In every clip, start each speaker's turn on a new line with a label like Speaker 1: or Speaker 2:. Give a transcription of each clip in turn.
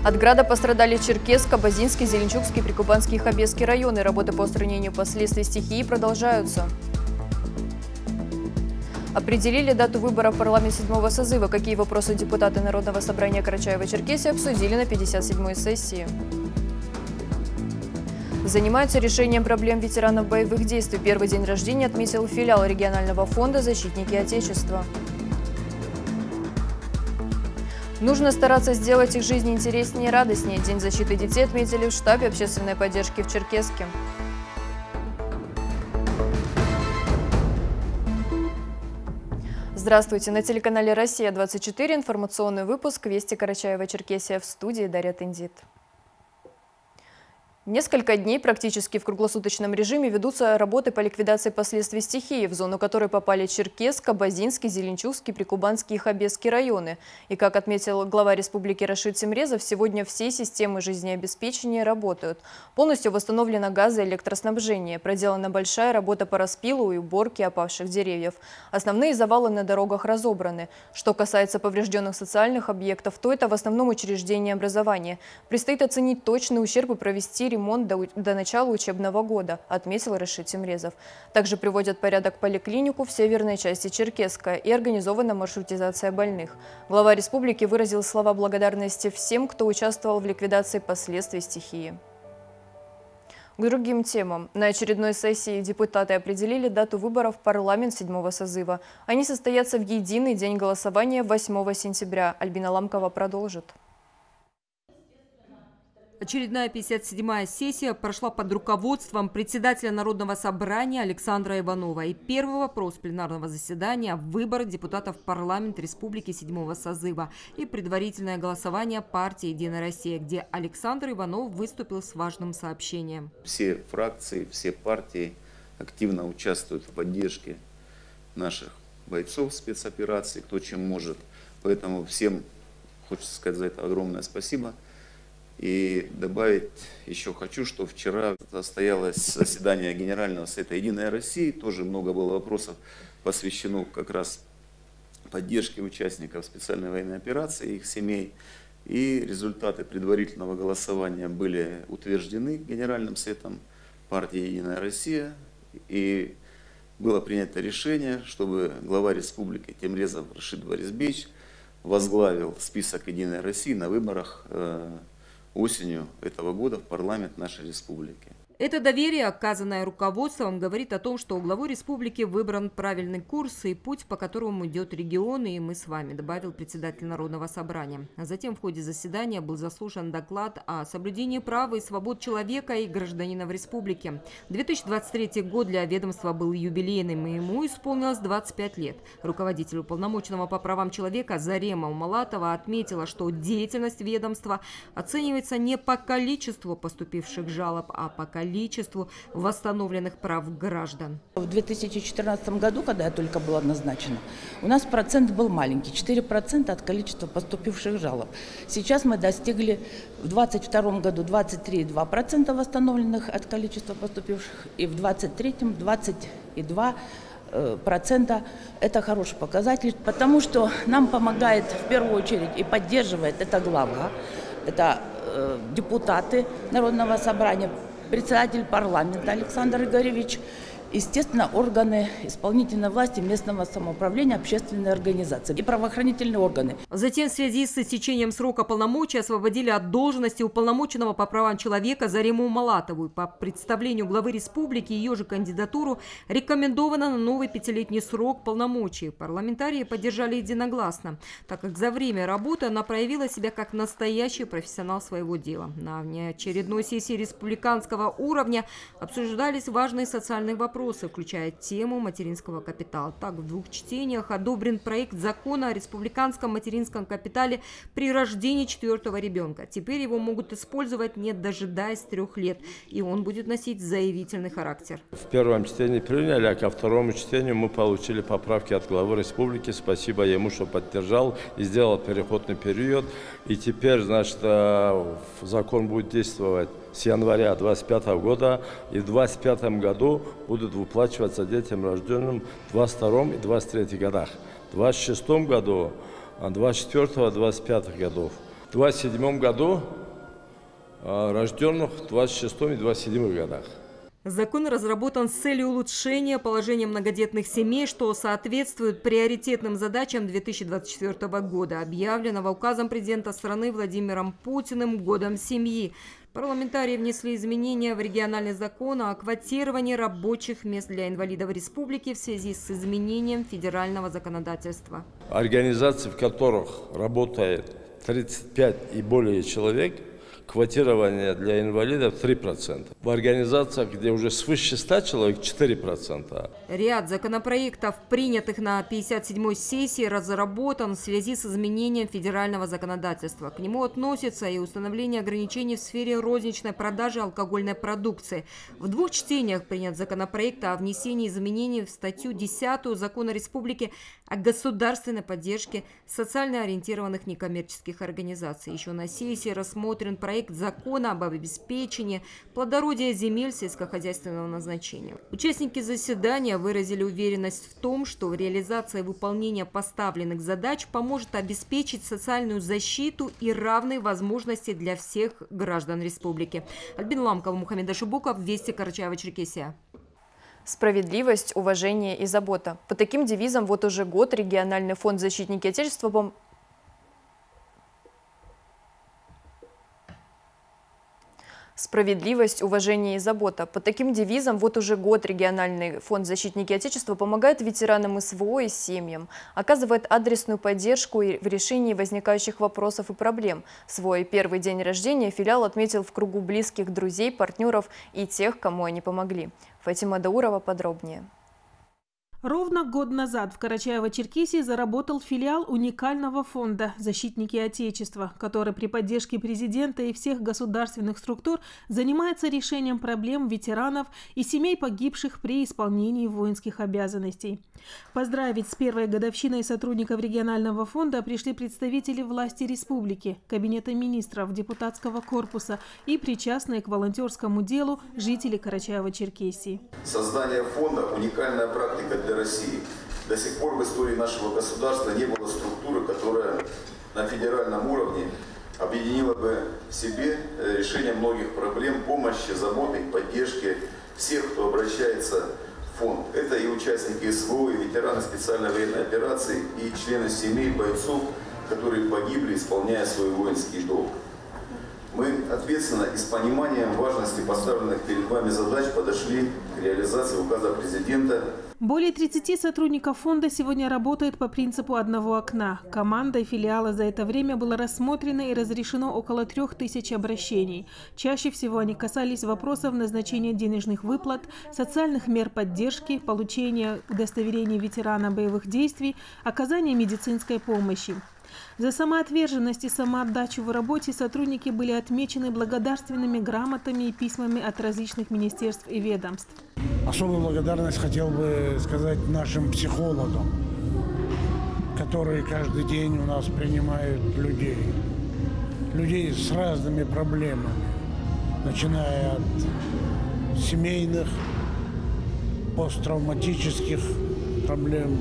Speaker 1: От града пострадали Черкесск, Кабардинский, Зеленчукский, Прикубанский и Хабесский районы. Работы по устранению последствий стихии продолжаются. Определили дату выборов в парламент 7-го созыва. Какие вопросы депутаты Народного собрания Карачаево-Черкесии обсудили на 57-й сессии. Занимаются решением проблем ветеранов боевых действий. Первый день рождения отметил филиал регионального фонда «Защитники Отечества». Нужно стараться сделать их жизнь интереснее и радостнее. День защиты детей отметили в штабе общественной поддержки в Черкесске. Здравствуйте! На телеканале «Россия-24» информационный выпуск «Вести Карачаево-Черкесия», в студии Дарья Тендит. Несколько дней практически в круглосуточном режиме ведутся работы по ликвидации последствий стихии, в зону которой попали Черкесск, Кабардинский, Зеленчукский, Прикубанский и Хабесский районы. И, как отметил глава республики Рашид Тимрезов, сегодня все системы жизнеобеспечения работают. Полностью восстановлено газ- и электроснабжение. Проделана большая работа по распилу и уборке опавших деревьев. Основные завалы на дорогах разобраны. Что касается поврежденных социальных объектов, то это в основном учреждения образования. Предстоит оценить точный ущерб и провести ремонт до начала учебного года, отметил Рашид Тимрезов. Также приводят в порядок поликлинику в северной части Черкесска и организована маршрутизация больных. Глава республики выразил слова благодарности всем, кто участвовал в ликвидации последствий стихии. К другим темам. На очередной сессии депутаты определили дату выборов в парламент 7-го созыва. Они состоятся в единый день голосования 8 сентября. Альбина Ламкова продолжит.
Speaker 2: Очередная 57-я сессия прошла под руководством председателя Народного собрания Александра Иванова. И первый вопрос пленарного заседания – выбор депутатов в парламент Республики 7-го созыва и предварительное голосование партии «Единая Россия», где Александр Иванов выступил с важным сообщением.
Speaker 3: Все фракции, все партии активно участвуют в поддержке наших бойцов спецоперации, кто чем может. Поэтому всем хочется сказать за это огромное спасибо. И добавить еще хочу, что вчера состоялось заседание Генерального совета «Единой России». Тоже много было вопросов посвящено как раз поддержке участников специальной военной операции, их семей. И результаты предварительного голосования были утверждены Генеральным советом партии «Единая Россия». И было принято решение, чтобы глава республики Тимрезов Рашид Борисович возглавил список «Единой России» на выборах осенью этого года в парламент нашей республики.
Speaker 2: Это доверие, оказанное руководством, говорит о том, что у главы республики выбран правильный курс и путь, по которому идет регион, и мы с вами, добавил председатель Народного собрания. А затем в ходе заседания был заслушан доклад о соблюдении прав и свобод человека и гражданина в республике. 2023 год для ведомства был юбилейным, и ему исполнилось 25 лет. Руководитель уполномоченного по правам человека Зарема Умалатова отметила, что деятельность ведомства оценивается не по количеству поступивших жалоб, а по количеству восстановленных прав граждан.
Speaker 4: В 2014 году, когда я только была назначена, у нас процент был маленький, 4% от количества поступивших жалоб. Сейчас мы достигли в 2022 году 23,2% восстановленных от количества поступивших, и в 2023 22%. Это хороший показатель, потому что нам помогает в первую очередь и поддерживает это глава, это депутаты Народного собрания, председатель парламента Александр Игоревич, естественно, органы исполнительной власти, местного самоуправления, общественные организации и правоохранительные органы.
Speaker 2: Затем в связи с истечением срока полномочий освободили от должности уполномоченного по правам человека Зарему Умалатову. По представлению главы республики ее же кандидатуру рекомендовано на новый 5-летний срок полномочий. Парламентарии поддержали единогласно, так как за время работы она проявила себя как настоящий профессионал своего дела. На внеочередной сессии республиканского уровня обсуждались важные социальные вопросы, включая тему материнского капитала. Так, в 2 чтениях одобрен проект закона о республиканском материнском капитале при рождении 4-го ребенка. Теперь его могут использовать, не дожидаясь 3 лет, и он будет носить заявительный характер.
Speaker 5: В первом чтении приняли, а ко второму чтению мы получили поправки от главы республики. Спасибо ему, что поддержал и сделал переходный период. И теперь, значит, закон будет действовать с января 2025 года, и в 2025 году будут выплачиваться детям, рожденным в 2022 и 2023 годах. В 2026 году, 2024-2025 годов. в 27 году, рожденных в 26 и 27 годах.
Speaker 2: Закон разработан с целью улучшения положения многодетных семей, что соответствует приоритетным задачам 2024 года, объявленного указом президента страны Владимиром Путиным «Годом семьи». Парламентарии внесли изменения в региональный закон о квотировании рабочих мест для инвалидов республики в связи с изменением федерального законодательства.
Speaker 5: Организации, в которых работает 35 и более человек, квотирование для инвалидов 3%. В организациях, где уже свыше 100 человек, 4%.
Speaker 2: Ряд законопроектов, принятых на 57-й сессии, разработан в связи с изменением федерального законодательства. К нему относится и установление ограничений в сфере розничной продажи алкогольной продукции. В 2 чтениях принят законопроект о внесении изменений в статью 10 Закона Республики о государственной поддержке социально ориентированных некоммерческих организаций. Еще на сессии рассмотрен проект закона об обеспечении плодородия земель сельскохозяйственного назначения. Участники заседания выразили уверенность в том, что реализация и выполнение поставленных задач поможет обеспечить социальную защиту и равные возможности для всех граждан республики. Альбина Ламкова, Мухаммед Ашибуков, Вести, Карачаево-Черкесия.
Speaker 1: Справедливость, уважение и забота. По таким девизам вот уже год региональный фонд «Защитники Отечества» Справедливость, уважение и забота. По таким девизам вот уже год региональный фонд «Защитники Отечества» помогает ветеранам СВО и семьям, оказывает адресную поддержку в решении возникающих вопросов и проблем. Свой первый день рождения филиал отметил в кругу близких друзей, партнеров и тех, кому они помогли. Фатима Даурова подробнее.
Speaker 6: Ровно год назад в Карачаево-Черкесии заработал филиал уникального фонда «Защитники Отечества», который при поддержке президента и всех государственных структур занимается решением проблем ветеранов и семей погибших при исполнении воинских обязанностей. Поздравить с первой годовщиной сотрудников регионального фонда пришли представители власти республики, Кабинета министров, депутатского корпуса и причастные к волонтерскому делу жители Карачаево-Черкесии.
Speaker 7: Создание фонда – уникальная практика для России. До сих пор в истории нашего государства не было структуры, которая на федеральном уровне объединила бы в себе решение многих проблем, помощи, заботы, поддержки всех, кто обращается в фонд. Это и участники СВО, и ветераны специальной военной операции, и члены семей бойцов, которые погибли, исполняя свой воинский долг. Мы ответственно и с пониманием важности поставленных перед вами задач подошли к реализации указа президента.
Speaker 6: Более 30 сотрудников фонда сегодня работают по принципу одного окна. Командой филиала за это время было рассмотрено и разрешено около 3000 обращений. Чаще всего они касались вопросов назначения денежных выплат, социальных мер поддержки, получения удостоверений ветерана боевых действий, оказания медицинской помощи. За самоотверженность и самоотдачу в работе сотрудники были отмечены благодарственными грамотами и письмами от различных министерств и ведомств.
Speaker 8: Особую благодарность хотел бы сказать нашим психологам, которые каждый день у нас принимают людей с разными проблемами, начиная от семейных, посттравматических проблем.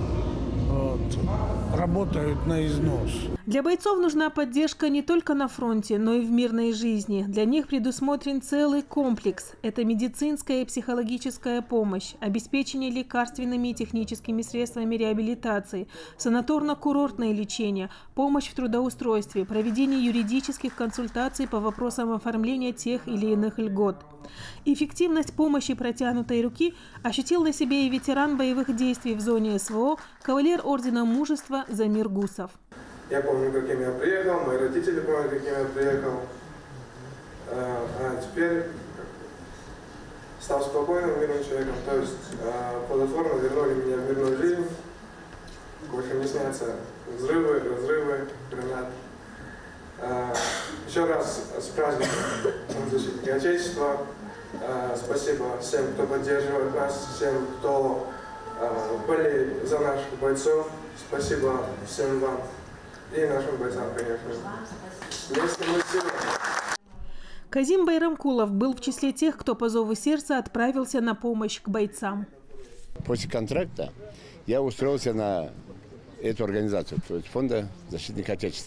Speaker 8: Работают на износ.
Speaker 6: Для бойцов нужна поддержка не только на фронте, но и в мирной жизни. Для них предусмотрен целый комплекс. Это медицинская и психологическая помощь, обеспечение лекарственными и техническими средствами реабилитации, санаторно-курортное лечение, помощь в трудоустройстве, проведение юридических консультаций по вопросам оформления тех или иных льгот. Эффективность помощи протянутой руки ощутил на себе и ветеран боевых действий в зоне СВО, кавалер Ордена Мужества Замир Гусов.
Speaker 9: Я помню, каким я приехал, мои родители помнят, каким я приехал. А теперь стал спокойным, мирным человеком. То есть плодотворно вернули меня в мирную жизнь. Больше не снятся взрывы, разрывы, гранат. Еще раз с праздником «Защитники Отечества». Спасибо всем, кто поддерживает нас, всем, кто болеет за наших бойцов. Спасибо всем вам и нашим бойцам, конечно. Вместе мы сильны.
Speaker 6: Казим Байрамкулов был в числе тех, кто по зову сердца отправился на помощь к бойцам.
Speaker 10: После контракта я устроился на эту организацию, то есть фонда «Защитники Отечества».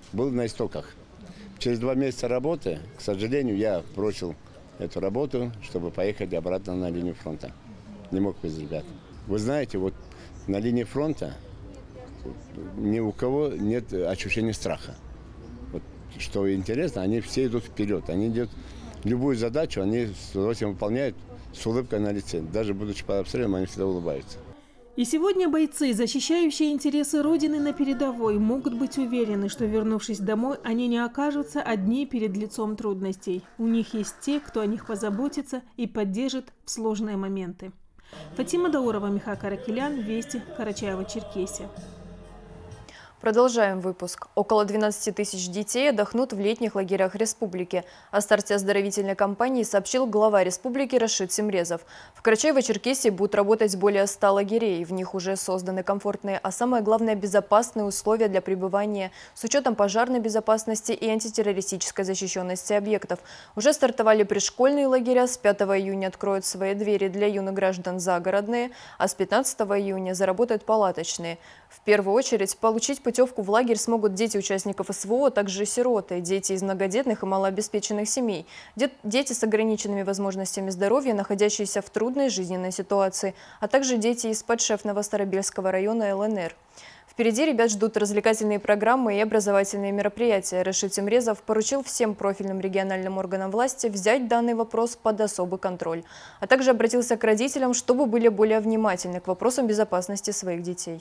Speaker 10: был на истоках. Через 2 месяца работы, к сожалению, я бросил эту работу, чтобы поехать обратно на линию фронта. Не мог без ребят. Вы знаете, вот на линии фронта ни у кого нет ощущения страха. Вот, что интересно, они все идут вперед. Они идут любую задачу, они с удовольствием выполняют с улыбкой на лице. Даже будучи под обстрелом, они всегда улыбаются.
Speaker 6: И сегодня бойцы, защищающие интересы Родины на передовой, могут быть уверены, что, вернувшись домой, они не окажутся одни перед лицом трудностей. У них есть те, кто о них позаботится и поддержит в сложные моменты. Фатима Даурова, Михаил Каракелян, Вести, Карачаево-Черкесия.
Speaker 1: Продолжаем выпуск. Около 12 тысяч детей отдохнут в летних лагерях республики. О старте оздоровительной кампании сообщил глава республики Рашид Семрезов. В Карачаево-Черкесии будут работать более 100 лагерей. В них уже созданы комфортные, а самое главное, безопасные условия для пребывания с учетом пожарной безопасности и антитеррористической защищенности объектов. Уже стартовали пришкольные лагеря. С 5 июня откроют свои двери для юных граждан загородные, а с 15 июня заработают палаточные. В первую очередь получить путевку в лагерь смогут дети участников СВО, а также сироты, дети из многодетных и малообеспеченных семей, дети с ограниченными возможностями здоровья, находящиеся в трудной жизненной ситуации, а также дети из подшефного Старобельского района ЛНР. Впереди ребят ждут развлекательные программы и образовательные мероприятия. Рашид Семрезов поручил всем профильным региональным органам власти взять данный вопрос под особый контроль, а также обратился к родителям, чтобы были более внимательны к вопросам безопасности своих детей.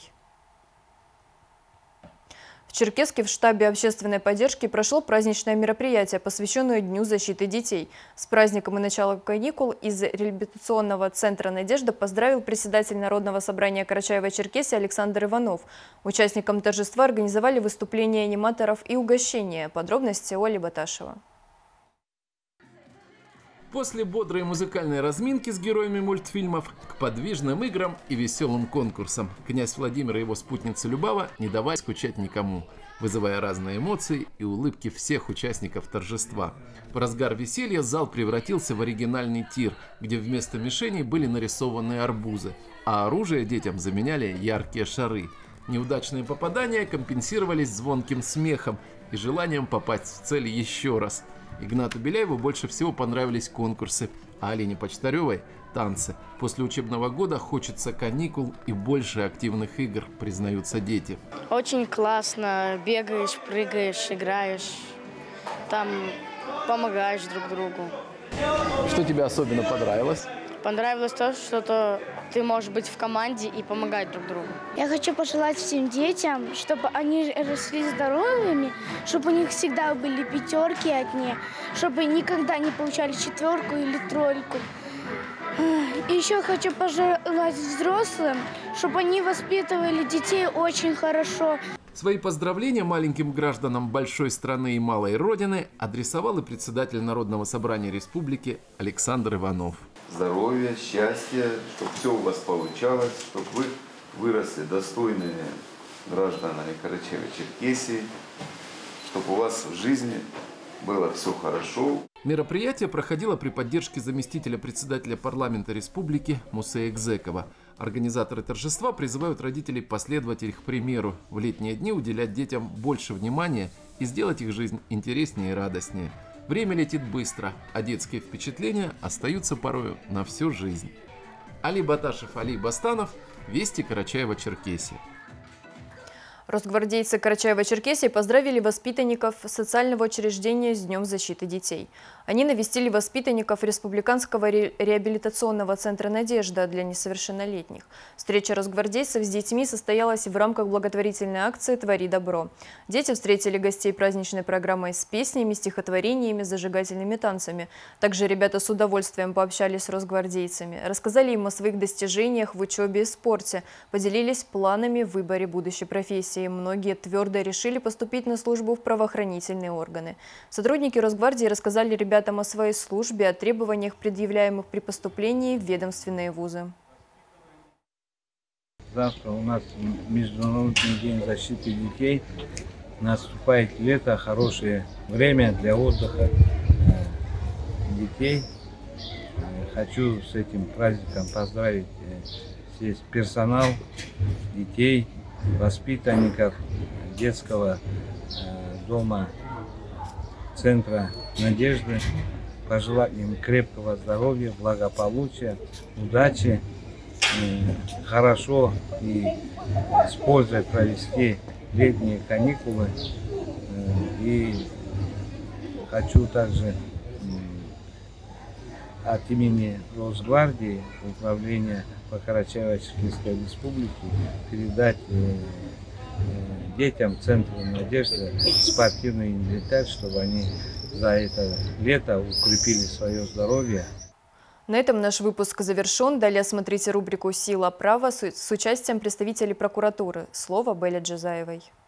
Speaker 1: В Черкесске в штабе общественной поддержки прошло праздничное мероприятие, посвященное Дню защиты детей. С праздником и началом каникул из реабилитационного центра «Надежда» поздравил председатель Народного собрания Карачаево-Черкесии Александр Иванов. Участникам торжества организовали выступления аниматоров и угощения. Подробности Оли Баташева.
Speaker 11: После бодрой музыкальной разминки с героями мультфильмов к подвижным играм и веселым конкурсам князь Владимир и его спутница Любава не давали скучать никому, вызывая разные эмоции и улыбки всех участников торжества. В разгар веселья зал превратился в оригинальный тир, где вместо мишеней были нарисованы арбузы, а оружие детям заменяли яркие шары. Неудачные попадания компенсировались звонким смехом и желанием попасть в цель еще раз. Игнату Беляеву больше всего понравились конкурсы, а Алине Почтаревой – танцы. После учебного года хочется каникул и больше активных игр, признаются дети.
Speaker 12: Очень классно. Бегаешь, прыгаешь, играешь. Там помогаешь друг другу.
Speaker 11: Что тебе особенно понравилось?
Speaker 12: Понравилось то, что ты можешь быть в команде и помогать друг другу.
Speaker 13: Я хочу пожелать всем детям, чтобы они росли здоровыми, чтобы у них всегда были 5 одни, чтобы никогда не получали 4 или 3. И еще хочу пожелать взрослым, чтобы они воспитывали детей очень хорошо.
Speaker 11: Свои поздравления маленьким гражданам большой страны и малой родины адресовал и председатель Народного собрания республики Александр Иванов.
Speaker 3: Здоровья, счастья, чтобы все у вас получалось, чтобы вы выросли достойными гражданами Карачаево-Черкесии, чтобы у вас в жизни было все хорошо.
Speaker 11: Мероприятие проходило при поддержке заместителя председателя парламента республики Мусея Гзекова. Организаторы торжества призывают родителей последовать их примеру, в летние дни уделять детям больше внимания и сделать их жизнь интереснее и радостнее. Время летит быстро, а детские впечатления остаются порою на всю жизнь. Али Баташев, Али Бастанов, Вести, Карачаево-Черкесия.
Speaker 1: Росгвардейцы Карачаево-Черкесии поздравили воспитанников социального учреждения с Днем защиты детей. Они навестили воспитанников Республиканского реабилитационного центра «Надежда» для несовершеннолетних. Встреча росгвардейцев с детьми состоялась в рамках благотворительной акции «Твори добро». Дети встретили гостей праздничной программой с песнями, стихотворениями, зажигательными танцами. Также ребята с удовольствием пообщались с росгвардейцами, рассказали им о своих достижениях в учебе и спорте, поделились планами в выборе будущей профессии. Многие твердо решили поступить на службу в правоохранительные органы. Сотрудники Росгвардии рассказали ребятам о своей службе, о требованиях, предъявляемых при поступлении в ведомственные вузы.
Speaker 14: Завтра у нас Международный день защиты детей. Наступает лето, хорошее время для отдыха детей. Хочу с этим праздником поздравить весь персонал, детей, воспитанников детского дома центра «Надежды». Пожелать им крепкого здоровья, благополучия, удачи, хорошо и с пользой провести летние каникулы. И хочу также от имени Росгвардии, Управления по Карачаево-Черкесской Республике, передать детям Центра «Надежды» спортивный инвентарь, чтобы они за это лето укрепили свое здоровье.
Speaker 1: На этом наш выпуск завершен. Далее смотрите рубрику «Сила права» с участием представителей прокуратуры. Слово Белле Джазаевой.